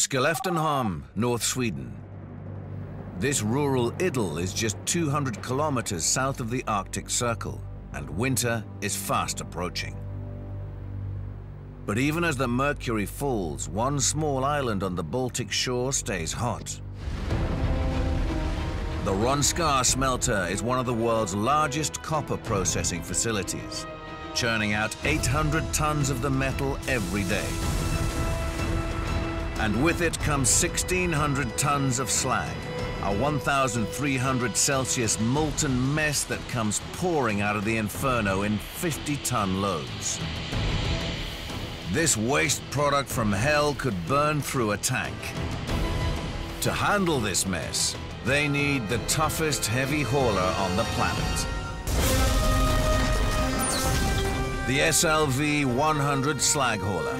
Skelleftehamn, North Sweden. This rural idyll is just 200 kilometers south of the Arctic Circle, and winter is fast approaching. But even as the mercury falls, one small island on the Baltic shore stays hot. The Rönnskär smelter is one of the world's largest copper processing facilities, churning out 800 tons of the metal every day. And with it comes 1,600 tons of slag, a 1,300 Celsius molten mess that comes pouring out of the inferno in 50-ton loads. This waste product from hell could burn through a tank. To handle this mess, they need the toughest heavy hauler on the planet. The SLV 100 slag hauler.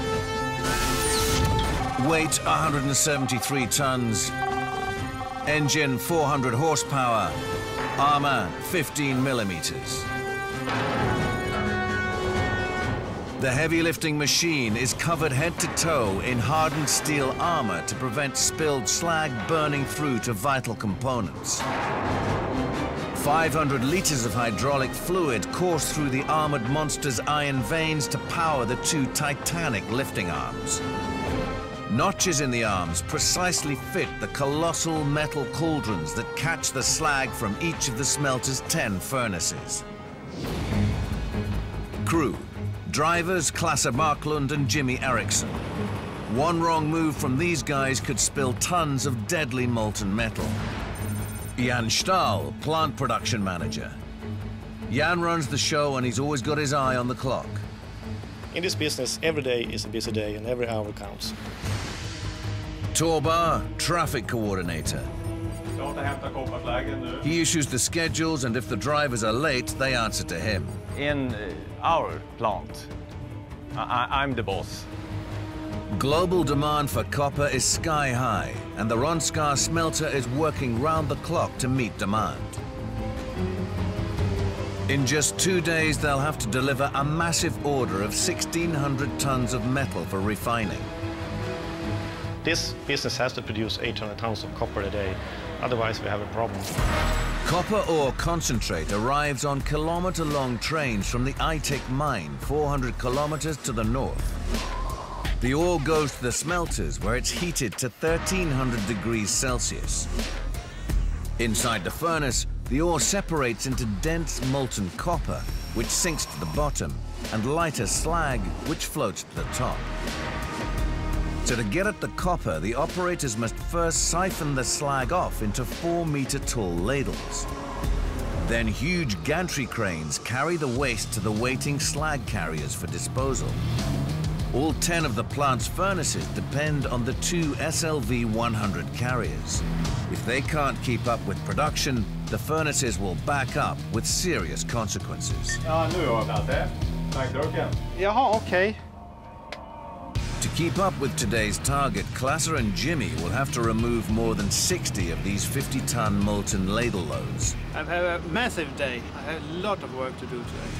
Weight 173 tons. Engine 400 horsepower. Armor 15 millimeters. The heavy lifting machine is covered head to toe in hardened steel armor to prevent spilled slag burning through to vital components. 500 liters of hydraulic fluid course through the armored monster's iron veins to power the two titanic lifting arms. Notches in the arms precisely fit the colossal metal cauldrons that catch the slag from each of the smelter's 10 furnaces. Crew: drivers Klasse Marklund and Jimmy Eriksson. One wrong move from these guys could spill tons of deadly molten metal. Jan Stahl, plant production manager. Jan runs the show and he's always got his eye on the clock. In this business, every day is a busy day and every hour counts. Torbar, traffic coordinator. He issues the schedules, and if the drivers are late, they answer to him. In our plant, I'm the boss. Global demand for copper is sky high, and the Rönnskär smelter is working round the clock to meet demand. In just 2 days, they'll have to deliver a massive order of 1,600 tons of metal for refining. This business has to produce 800 tons of copper a day, otherwise we have a problem. Copper ore concentrate arrives on kilometer-long trains from the Aitik mine, 400 kilometers to the north. The ore goes to the smelters, where it's heated to 1,300 degrees Celsius. Inside the furnace, the ore separates into dense molten copper, which sinks to the bottom, and lighter slag, which floats to the top. So to get at the copper, the operators must first siphon the slag off into 4-meter-tall ladles. Then huge gantry cranes carry the waste to the waiting slag carriers for disposal. All 10 of the plant's furnaces depend on the 2 SLV 100 carriers. If they can't keep up with production, the furnaces will back up with serious consequences. Jaha, okay. To keep up with today's target, Klasse and Jimmy will have to remove more than 60 of these 50-ton molten ladle loads. I've had a massive day. I have a lot of work to do today.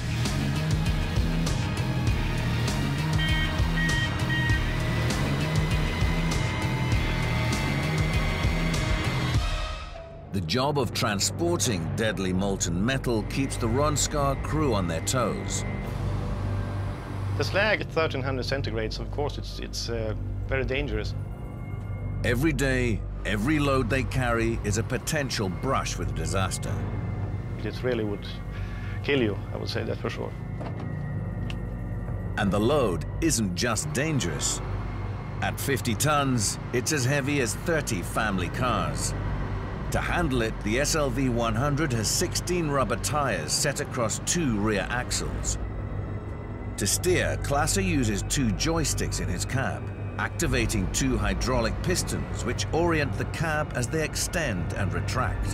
The job of transporting deadly molten metal keeps the Rönnskär crew on their toes. The slag at 1,300 centigrades, of course, it's very dangerous. Every day, every load they carry is a potential brush with disaster. It really would kill you, I would say that for sure. And the load isn't just dangerous. At 50 tons, it's as heavy as 30 family cars. To handle it, the SLV 100 has 16 rubber tires set across 2 rear axles. To steer, Klasse uses 2 joysticks in his cab, activating 2 hydraulic pistons which orient the cab as they extend and retract.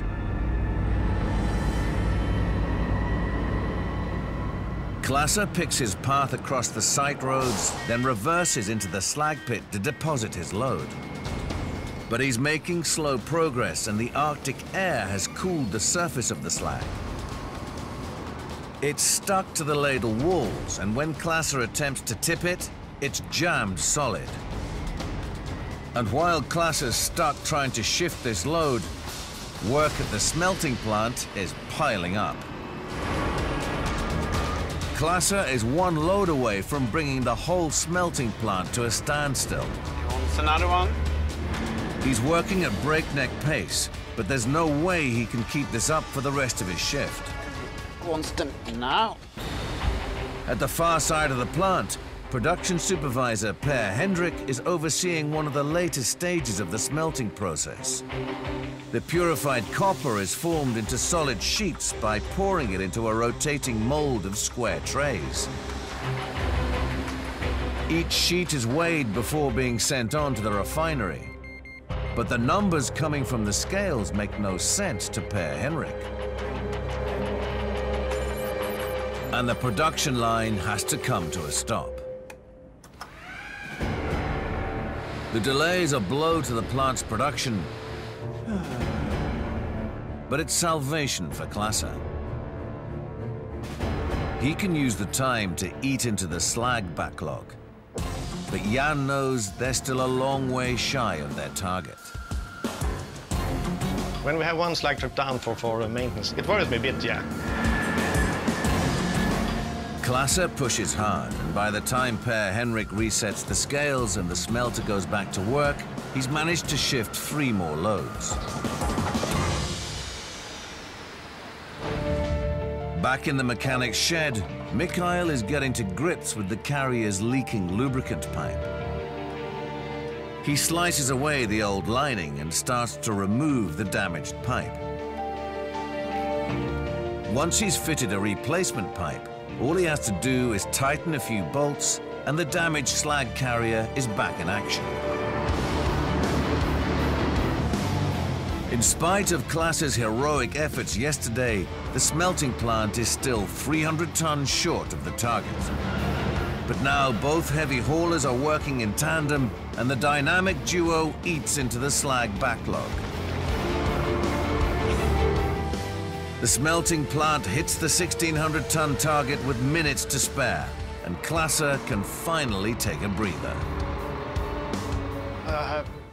Klasse picks his path across the site roads, then reverses into the slag pit to deposit his load. But he's making slow progress, and the Arctic air has cooled the surface of the slag. It's stuck to the ladle walls, and when Klasse attempts to tip it, it's jammed solid. And while Klasse's stuck trying to shift this load, work at the smelting plant is piling up. Klasse is one load away from bringing the whole smelting plant to a standstill. Wants another one. He's working at breakneck pace, but there's no way he can keep this up for the rest of his shift. Wants them now. At the far side of the plant, production supervisor Per Hendrik is overseeing one of the latest stages of the smelting process. The purified copper is formed into solid sheets by pouring it into a rotating mold of square trays. Each sheet is weighed before being sent on to the refinery. But the numbers coming from the scales make no sense to Per Henrik. And the production line has to come to a stop. The delay is a blow to the plant's production, but it's salvation for Klasse. He can use the time to eat into the slag backlog, but Jan knows they're still a long way shy of their target. When we have one slag trip down for maintenance, it worries me a bit, yeah. Klasse pushes hard, and by the time Per Henrik resets the scales and the smelter goes back to work, he's managed to shift 3 more loads. Back in the mechanic's shed, Mikael is getting to grips with the carrier's leaking lubricant pipe. He slices away the old lining and starts to remove the damaged pipe. Once he's fitted a replacement pipe, all he has to do is tighten a few bolts, and the damaged slag carrier is back in action. In spite of Klasse's heroic efforts yesterday, the smelting plant is still 300 tons short of the target. But now both heavy haulers are working in tandem, and the dynamic duo eats into the slag backlog. The smelting plant hits the 1,600-ton target with minutes to spare, and Klasse can finally take a breather.